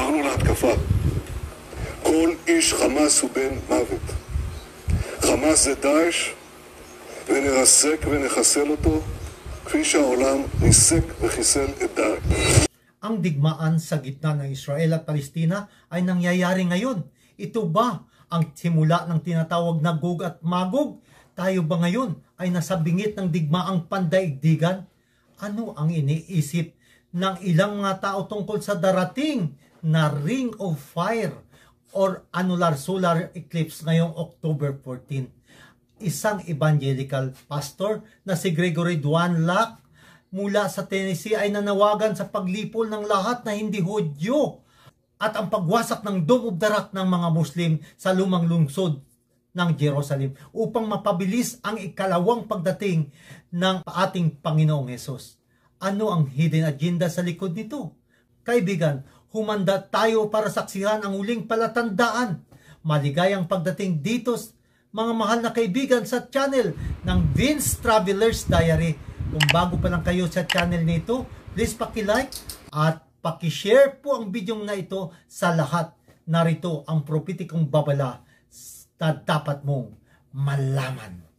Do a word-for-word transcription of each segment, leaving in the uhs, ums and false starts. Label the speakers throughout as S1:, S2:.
S1: אמרנו להתקפה, כל איש חמאס הוא בן מוות. חמאס זה דאעש, ונרסק ונחסל אותו, כפי שהעולם ניסק וחיסל את דאעש.
S2: Ang digmaan sa gitna ng Israel at Palestina ay nangyayari ngayon. Ito ba ang simula ng tinatawag na Gog at Magog? Tayo ba ngayon ay nasa bingit ng digmaang pandaigdigan? Ano ang iniisip ng ilang mga tao tungkol sa darating na Ring of Fire or annular solar eclipse ngayong October fourteenth? Isang evangelical pastor na si Gregory Duanlac mula sa Tennessee ay nanawagan sa paglipol ng lahat na hindi Hudyo at ang pagwasak ng Dome of the Rock ng mga Muslim sa lumang lungsod ng Jerusalem upang mapabilis ang ikalawang pagdating ng ating Panginoong Hesus. Ano ang hidden agenda sa likod nito? Kaibigan, humanda tayo para saksihan ang uling palatandaan. Maligayang pagdating dito, mga mahal na kaibigan, sa channel ng Vince Traveler's Diary. Kung bago pa lang kayo sa channel nito, please paki-like at paki-share po ang video na ito sa lahat. Narito ang prophetikong babala na dapat mong malaman.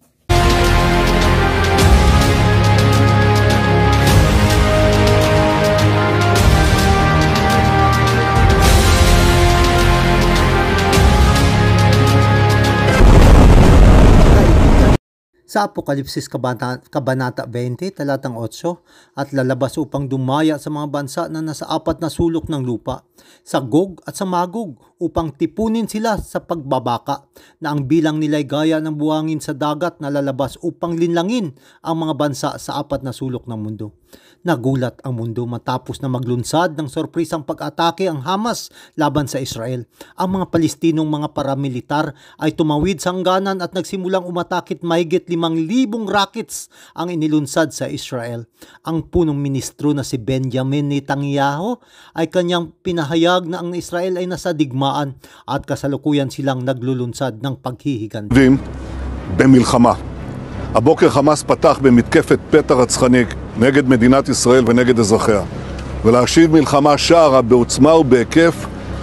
S2: Sa Apokalipsis Kabanata twenty, talatang eight, at lalabas upang dumaya sa mga bansa na nasa apat na sulok ng lupa, sa Gog at sa Magog, upang tipunin sila sa pagbabaka, na ang bilang nila'y gaya ng buhangin sa dagat na lalabas upang linlangin ang mga bansa sa apat na sulok ng mundo. Nagulat ang mundo matapos na maglunsad ng sorpresang pag-atake ang Hamas laban sa Israel. Ang mga Palestinong mga paramilitar ay tumawid sa hangganan at nagsimulang umatakit mahigit limang libong rockets ang inilunsad sa Israel. Ang punong ministro na si Benjamin Netanyahu ay kanyang pinahayag na ang Israel ay nasa digmaan at kasalukuyan silang naglulunsad ng paghihiganti.
S1: במלחמה. הבוקר חמאס פתח במתקפת פתע רצחני נגד מדינת ישראל ונגד אזרחיה, ולהשיב מלחמה שערה בעוצמה ובהיקף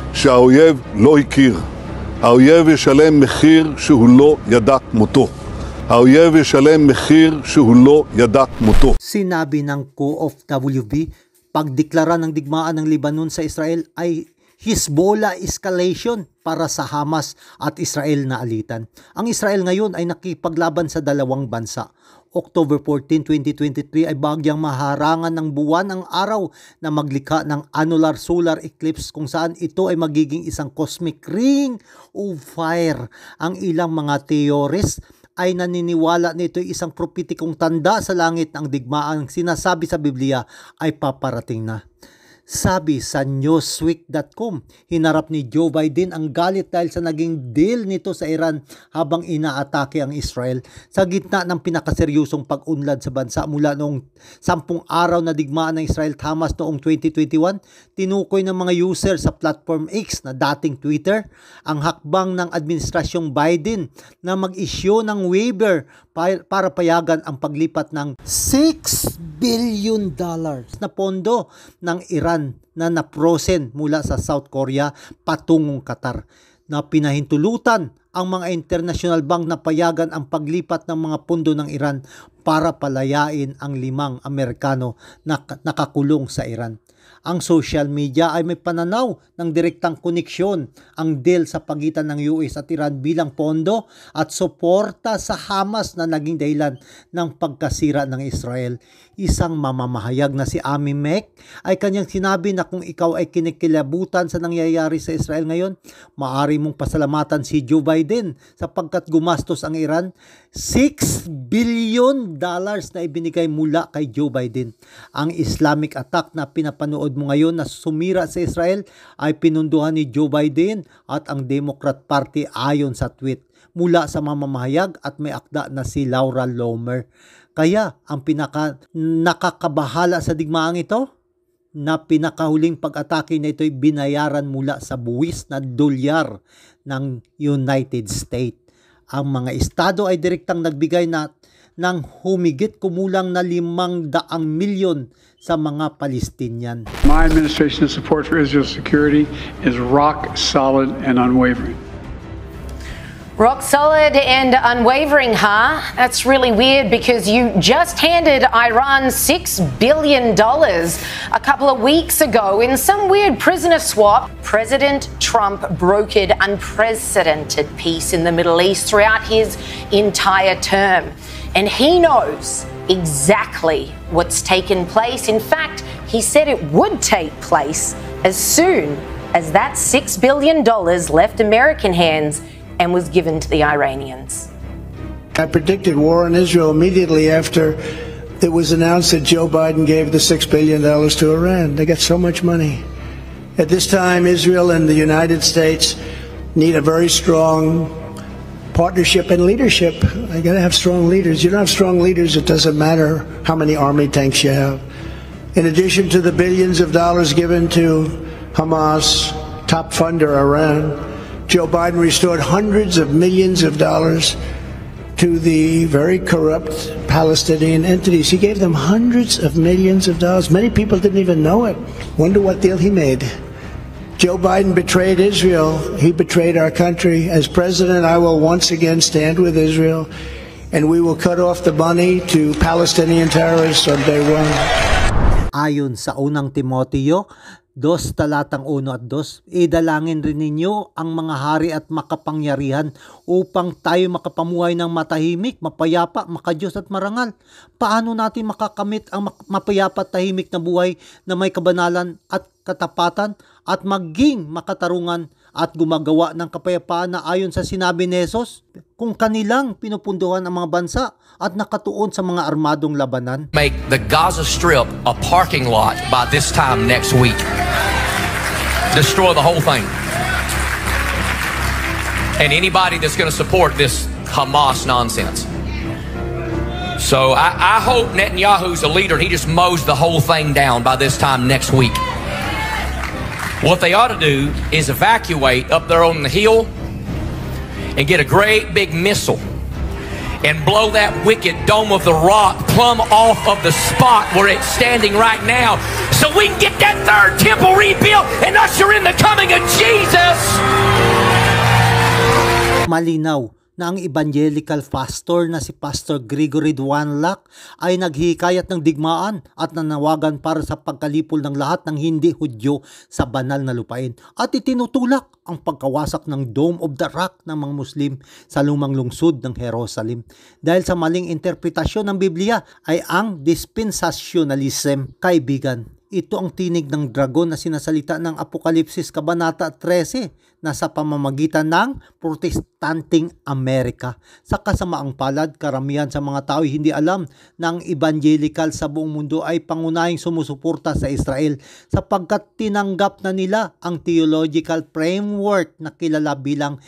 S1: שהאויב לא הכיר. האויב ישלם מחיר שהוא לא ידע כמותו. האויב ישלם מחיר שהוא לא ידע כמותו.
S2: Sinabi ng Co of W B, pagdeklara ng digmaan ng Lebanon sa Israel ay Hezbollah escalation para sa Hamas at Israel na alitan. Ang Israel ngayon ay nakipaglaban sa dalawang bansa. October fourteenth, twenty twenty-three ay bagyang maharangan ng buwan ang araw na maglikha ng annular solar eclipse kung saan ito ay magiging isang cosmic ring of fire. Ang ilang mga theorists ay naniniwala nito ay isang prophetikong tanda sa langit ng digmaan sinasabi sa Biblia ay paparating na. Sabi sa newsweek dot com, hinarap ni Joe Biden ang galit dahil sa naging deal nito sa Iran habang inaatake ang Israel sa gitna ng pinakaseryosong pag-unlad sa bansa mula noong sampung araw na digmaan ng Israel at Hamas noong twenty twenty-one. Tinukoy ng mga user sa platform X na dating Twitter ang hakbang ng administrasyong Biden na mag-issue ng waiver para payagan ang paglipat ng six billion dollars na pondo ng Iran na naprosen mula sa South Korea patungong Qatar, na pinahintulutan ang mga international bank na payagan ang paglipat ng mga pondo ng Iran para palayain ang limang Amerikano na nakakulong sa Iran. Ang social media ay may pananaw ng direktang koneksyon ang deal sa pagitan ng U S at Iran bilang pondo at suporta sa Hamas na naging dahilan ng pagkasira ng Israel. Isang mamamahayag na si Ami Mek ay kanyang sinabi na kung ikaw ay kinikilabutan sa nangyayari sa Israel ngayon, maaari mong pasalamatan si Joe Biden sapagkat gumastos ang Iran six billion dollars na ibinigay mula kay Joe Biden. Ang Islamic attack na pinapanood mo ngayon na sumira sa Israel ay pinunduhan ni Joe Biden at ang Democrat Party ayon sa tweet mula sa mamamahayag at may akda na si Laura Lomer. Kaya ang pinaka nakakabahala sa digmaang ito na pinakahuling pag-atake na ito ay binayaran mula sa buwis na dolyar ng United States. Ang mga estado ay direktang nagbigay na ng humigit kumulang na limang daang milyon sa mga Palestinian.
S3: My administration's support for Israel's security is rock solid and unwavering.
S4: Rock solid and unwavering, huh? That's really weird because you just handed Iran six billion dollars a couple of weeks ago in some weird prisoner swap. President Trump brokered unprecedented peace in the Middle East throughout his entire term. And he knows exactly what's taken place. In fact, he said it would take place as soon as that six billion dollars left American hands and was given to the Iranians.
S5: I predicted war on Israel immediately after it was announced that Joe Biden gave the six billion dollars to Iran. They got so much money. At this time, Israel and the United States need a very strong partnership and leadership. I got to have strong leaders. You don't have strong leaders, it doesn't matter how many army tanks you have. In addition to the billions of dollars given to Hamas, top funder Iran, Joe Biden restored hundreds of millions of dollars to the very corrupt Palestinian entities. He gave them hundreds of millions of dollars. Many people didn't even know it. Wonder what deal he made. Joe Biden betrayed Israel. He betrayed our country. As president, I will once again stand with Israel, and we will cut off the money to Palestinian terrorists on day one.
S2: Ayon sa unang Timoteo dos talatang uno at dos, idalangin rin ninyo ang mga hari at makapangyarihan upang tayo makapamuhay ng matahimik, mapayapa, makadiyos at marangal. Paano natin makakamit ang mapayapa at tahimik na buhay na may kabanalan at katapatan at maging makatarungan at gumagawa ng kapayapaan na ayon sa sinabi ni Jesus kung kanilang pinupunduhan ang mga bansa at nakatuon sa mga armadong labanan?
S6: Make the Gaza Strip a parking lot by this time next week. Destroy the whole thing. And anybody that's going to support this Hamas nonsense. So I, I hope Netanyahu's a leader and he just mows the whole thing down by this time next week. What they ought to do is evacuate up there on the hill and get a great big missile and blow that wicked dome of the rock plumb off of the spot where it's standing right now so we can get that third temple rebuilt and usher in the coming of Jesus.
S2: Malinaw na ang evangelical pastor na si Pastor Gregory Duanlac ay naghihikayat ng digmaan at nanawagan para sa pagkalipol ng lahat ng hindi Hudyo sa banal na lupain at itinutulak ang pagkawasak ng Dome of the Rock ng mga Muslim sa lumang lungsod ng Jerusalem. Dahil sa maling interpretasyon ng Biblia ay ang dispensationalism. Kaibigan, ito ang tinig ng dragon na sinasalita ng Apokalipsis Kabanata thirteen na sa pamamagitan ng Protestanting Amerika. Sa kasamaang palad, karamihan sa mga tao hindi alam na ang evangelical sa buong mundo ay pangunahing sumusuporta sa Israel sapagkat tinanggap na nila ang theological framework na kilala bilang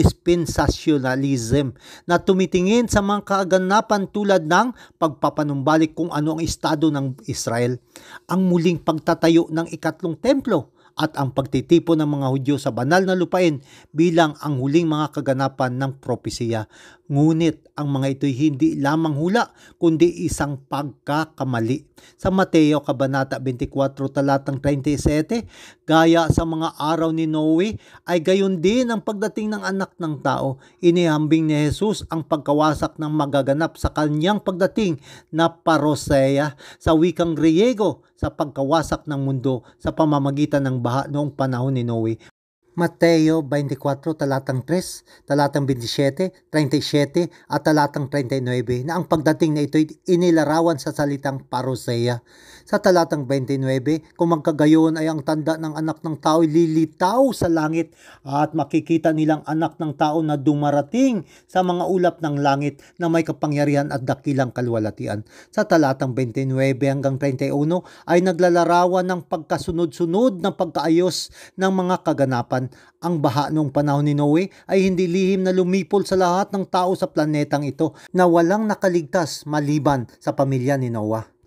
S2: dispensationalism na tumitingin sa mga kaaganapan tulad ng pagpapanumbalik kung ano ang estado ng Israel, ang muling pagtatayo ng ikatlong templo at ang pagtitipon ng mga Hudyo sa banal na lupain bilang ang huling mga kaganapan ng propesiya. Ngunit ang mga ito'y hindi lamang hula kundi isang pagkakamali. Sa Mateo Kabanata twenty-four talatang thirty-seven, gaya sa mga araw ni Noe ay gayon din ang pagdating ng anak ng tao. Inihambing ni Jesus ang pagkawasak ng magaganap sa kanyang pagdating na parousia sa wikang Griego sa pagkawasak ng mundo sa pamamagitan ng baha noong panahon ni Noe. Mateo twenty-four talatang three, talatang twenty-seven, thirty-seven at talatang thirty-nine na ang pagdating na ito'y inilarawan sa salitang parousia. Sa talatang twenty-nine, kung magkagayon ay ang tanda ng anak ng tao lilitaw sa langit at makikita nilang anak ng tao na dumarating sa mga ulap ng langit na may kapangyarihan at dakilang kalwalatian. Sa talatang twenty-nine hanggang thirty-one ay naglalarawan ng pagkasunod-sunod ng pagkaayos ng mga kaganapan. Ang baha noong panahon ni Noe ay hindi lihim na lumipol sa lahat ng tao sa planetang ito na walang nakaligtas maliban sa pamilya ni Noah.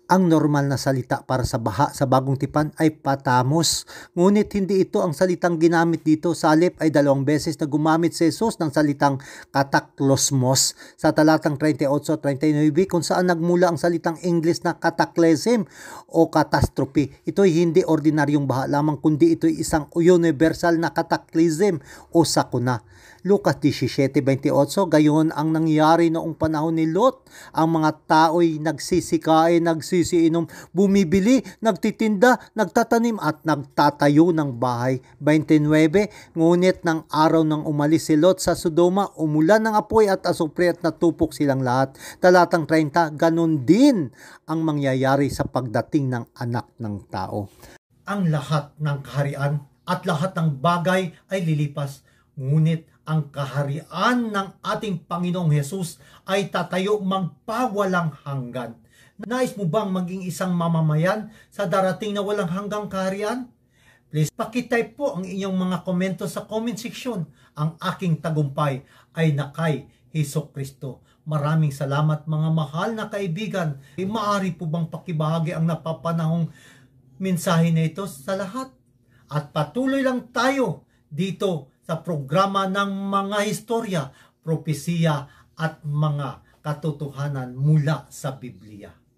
S2: Ang normal na salita para sa baha sa Bagong Tipan ay patamos. Ngunit hindi ito ang salitang ginamit dito. Sa halip ay dalawang beses na gumamit si Jesus ng salitang kataklosmos sa talatang thirty-eight thirty-nine kung saan nagmula ang salitang English na cataclysm o catastrophe. Ito ay hindi ordinaryong baha lamang kundi ito ay isang universal na cataclysm o sakuna. Lucas seventeen twenty-eight, gayon ang nangyari noong panahon ni Lot. Ang mga tao'y nagsisikain, nagsisiinom, bumibili, nagtitinda, nagtatanim at nagtatayo ng bahay. twenty-nine, ngunit ng araw nang umalis si Lot sa Sodoma, umulan ng apoy at asupre at natupok silang lahat. Talatang thirty, ganun din ang mangyayari sa pagdating ng anak ng tao. Ang lahat ng kaharian at lahat ng bagay ay lilipas, ngunit ang kaharian ng ating Panginoong Hesus ay tatayo magpawalang hanggan. Nais mo bang maging isang mamamayan sa darating na walang hanggang kaharian? Please, pakitype po ang inyong mga komento sa comment section. Ang aking tagumpay ay na kay Hesukristo. Maraming salamat mga mahal na kaibigan. E, maaari po bang pakibahagi ang napapanahong mensahe na ito sa lahat? At patuloy lang tayo dito sa programa ng mga historya, propesiya at mga katotohanan mula sa Biblia.